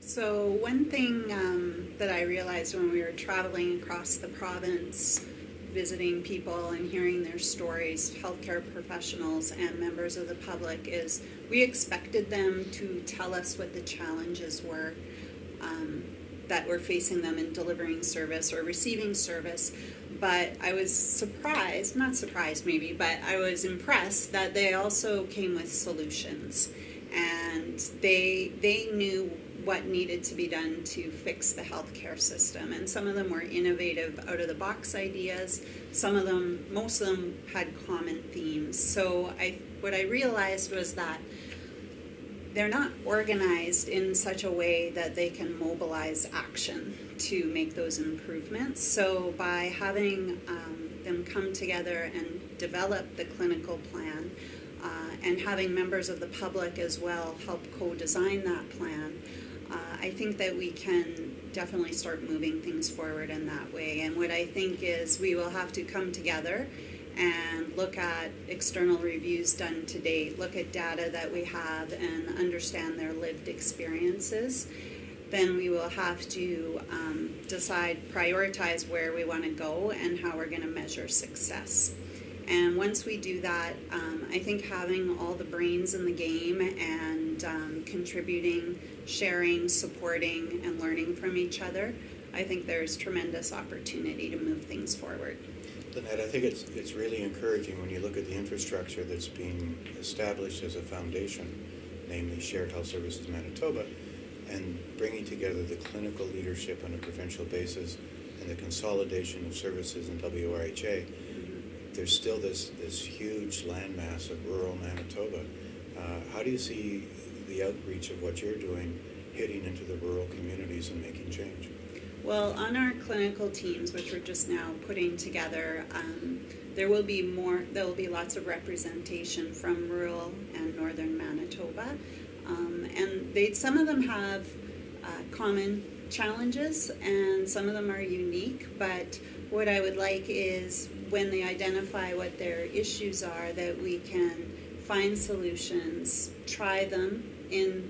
So one thing that I realized when we were traveling across the province, visiting people and hearing their stories, healthcare professionals and members of the public, is we expected them to tell us what the challenges were that were facing them in delivering service or receiving service. But I was surprised, not surprised maybe, but I was impressed that they also came with solutions. And they knew what needed to be done to fix the healthcare system. And some of them were innovative, out-of-the-box ideas. Most of them had common themes. So what I realized was that they're not organized in such a way that they can mobilize action to make those improvements. So by having them come together and develop the clinical plan, and having members of the public as well help co-design that plan, I think that we can definitely start moving things forward in that way. And what I think is we will have to come together and look at external reviews done to date, look at data that we have and understand their lived experiences. Then we will have to decide, prioritize where we want to go and how we're going to measure success. And once we do that, I think having all the brains in the game and contributing, sharing, supporting, and learning from each other, I think there's tremendous opportunity to move things forward. Lanette, I think it's really encouraging when you look at the infrastructure that's being established as a foundation, namely Shared Health Services Manitoba, and bringing together the clinical leadership on a provincial basis and the consolidation of services in WRHA. There's still this huge landmass of rural Manitoba. How do you see the outreach of what you're doing hitting into the rural communities and making change? Well, on our clinical teams, which we're just now putting together, there will be lots of representation from rural and northern Manitoba. And some of them have common challenges and some of them are unique, but what I would like is when they identify what their issues are, that we can find solutions, try them in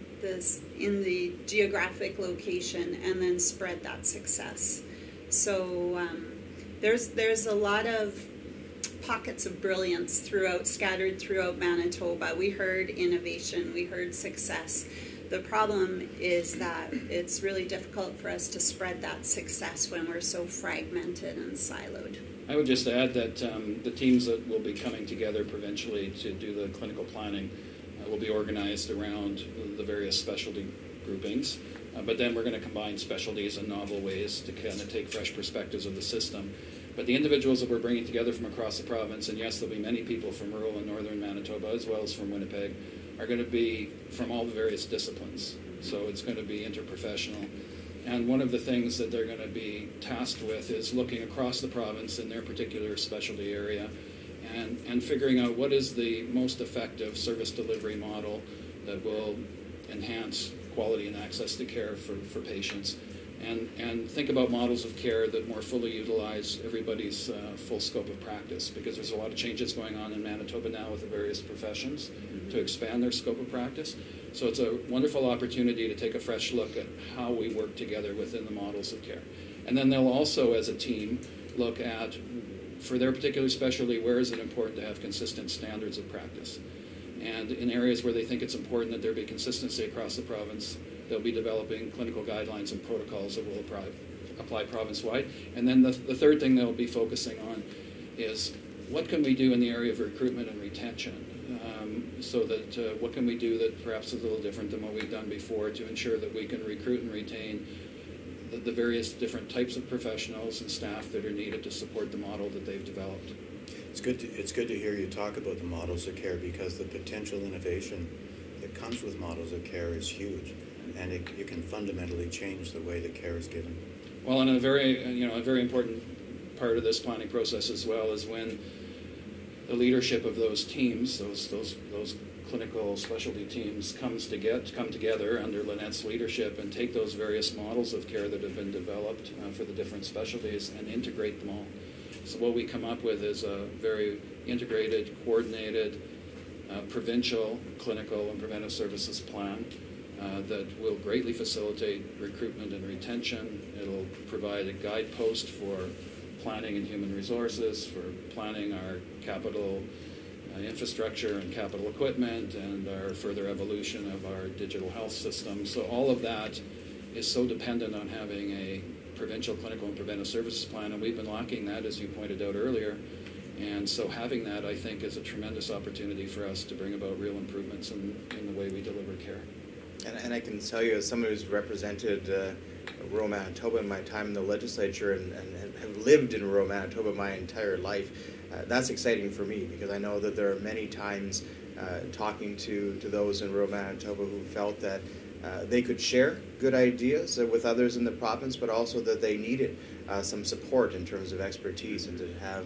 the geographic location, and then spread that success. So there's a lot of pockets of brilliance scattered throughout Manitoba. We heard innovation, we heard success. The problem is that it's really difficult for us to spread that success when we're so fragmented and siloed. I would just add that the teams that will be coming together provincially to do the clinical planning will be organized around the various specialty groupings, but then we're going to combine specialties in novel ways to kind of take fresh perspectives of the system. But the individuals that we're bringing together from across the province, and yes, there'll be many people from rural and northern Manitoba as well as from Winnipeg, are going to be from all the various disciplines. So it's going to be interprofessional. And one of the things that they're going to be tasked with is looking across the province in their particular specialty area and figuring out what is the most effective service delivery model that will enhance quality and access to care for patients. And think about models of care that more fully utilize everybody's full scope of practice, because there's a lot of changes going on in Manitoba now with the various professions to expand their scope of practice. So it's a wonderful opportunity to take a fresh look at how we work together within the models of care. And then they'll also, as a team, look at, for their particular specialty, where is it important to have consistent standards of practice. And in areas where they think it's important that there be consistency across the province, they'll be developing clinical guidelines and protocols that will apply province-wide. And then the third thing they'll be focusing on is what can we do in the area of recruitment and retention, so that what can we do that perhaps is a little different than what we've done before to ensure that we can recruit and retain the various different types of professionals and staff that are needed to support the model that they've developed. It's good to hear you talk about the models of care, because the potential innovation that comes with models of care is huge, and it can fundamentally change the way that care is given. Well, and a very important part of this planning process as well is when the leadership of those teams, those clinical specialty teams, come together under Lanette's leadership and take those various models of care that have been developed for the different specialties and integrate them all. So what we come up with is a very integrated, coordinated, provincial clinical and preventive services plan that will greatly facilitate recruitment and retention. It'll provide a guidepost for planning and human resources, for planning our capital infrastructure and capital equipment, and our further evolution of our digital health system. So all of that is so dependent on having a provincial clinical and preventive services plan, and we've been lacking that, as you pointed out earlier. And so having that, I think, is a tremendous opportunity for us to bring about real improvements in the way we deliver care. And I can tell you, as someone who's represented rural Manitoba in my time in the legislature and have lived in rural Manitoba my entire life, that's exciting for me, because I know that there are many times talking to those in rural Manitoba who felt that they could share good ideas with others in the province, but also that they needed some support in terms of expertise, and to have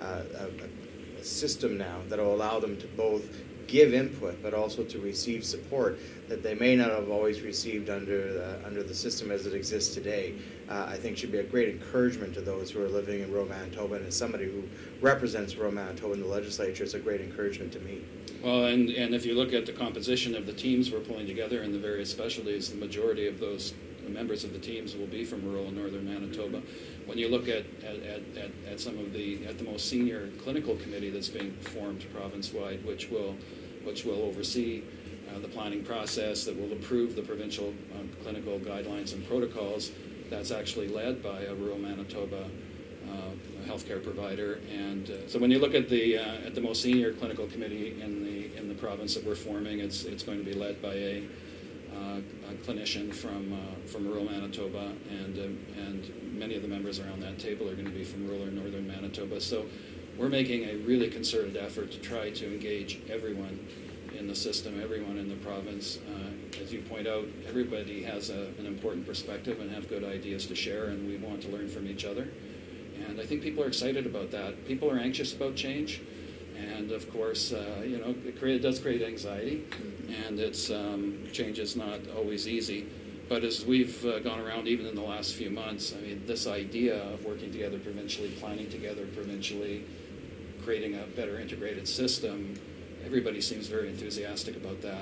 a system now that will allow them to both give input but also to receive support that they may not have always received under the system as it exists today. I think should be a great encouragement to those who are living in rural Manitoba, and as somebody who represents rural Manitoba in the legislature, it's a great encouragement to me. Well, and if you look at the composition of the teams we're pulling together in the various specialties, the majority of those members of the teams will be from rural and northern Manitoba. When you look at some of the most senior clinical committee that's being formed province-wide, which will oversee the planning process, that will approve the provincial clinical guidelines and protocols, that's actually led by a rural Manitoba healthcare provider. And so when you look at the most senior clinical committee in the province that we're forming, it's going to be led by a clinician from rural Manitoba, and many of the members around that table are going to be from rural or northern Manitoba. So we're making a really concerted effort to try to engage everyone in the system, everyone in the province. As you point out, everybody has an important perspective and have good ideas to share, and we want to learn from each other. And I think people are excited about that. People are anxious about change. And of course, it does create anxiety, and change is not always easy. But as we've gone around, even in the last few months, I mean, this idea of working together provincially, planning together provincially, creating a better integrated system, everybody seems very enthusiastic about that,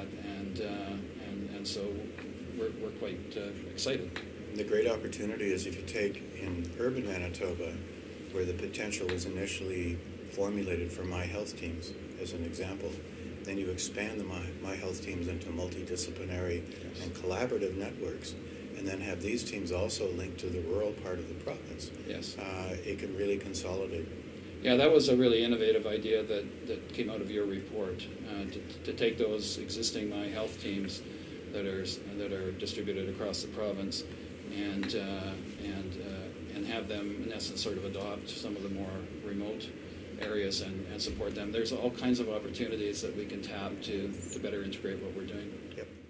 and so we're quite excited. The great opportunity is if you take in urban Manitoba, where the potential was initially formulated for My Health teams, as an example, then you expand the My Health teams into multidisciplinary and collaborative networks, and then have these teams also linked to the rural part of the province. Yes. It can really consolidate. Yeah, that was a really innovative idea that came out of your report, to take those existing My Health teams that are distributed across the province and have them, in essence, sort of adopt some of the more remote areas and support them. There's all kinds of opportunities that we can tap to better integrate what we're doing. Yep.